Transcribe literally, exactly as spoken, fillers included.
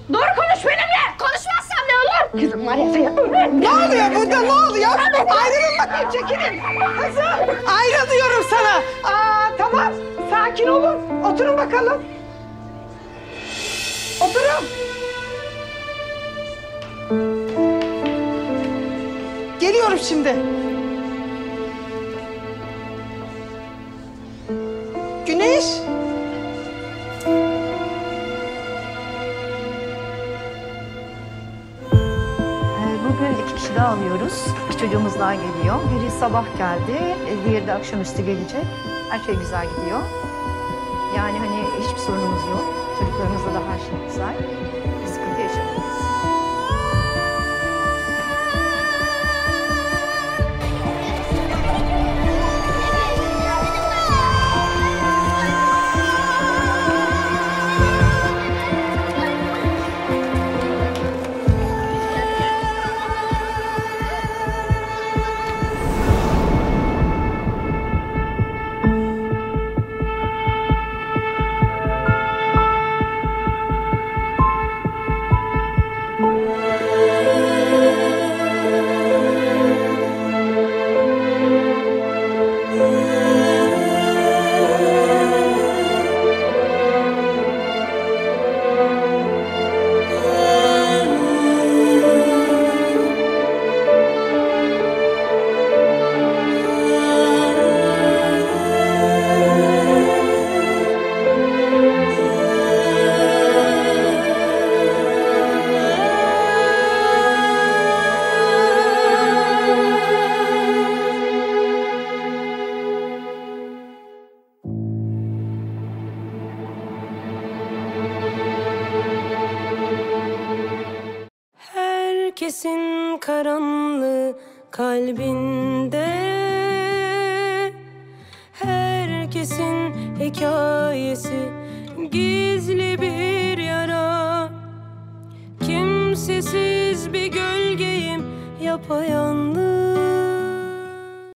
Doğru konuş benimle! Konuşmazsam ne olur? Kızım var ya seni ömrüm. Ne oluyor burada, ne oluyor? Ayrılın bakayım, çekilin. Kızım, ayrıl diyorum sana. Aa, tamam, sakin olun. Oturun bakalım. Oturun. Geliyorum şimdi. Güneş. Bugün iki kişi daha alıyoruz. Bir çocuğumuz daha geliyor. Biri sabah geldi, diğeri de akşamüstü gelecek. Her şey güzel gidiyor. Yani hani hiçbir sorunumuz yok. Çocuklarımızla da her şey güzel. Bir sıkıntı yaşamayız. Herkesin karanlığı kalbinde, herkesin hikayesi gizli bir yara. Kimsesiz bir gölgeyim yapayalnız.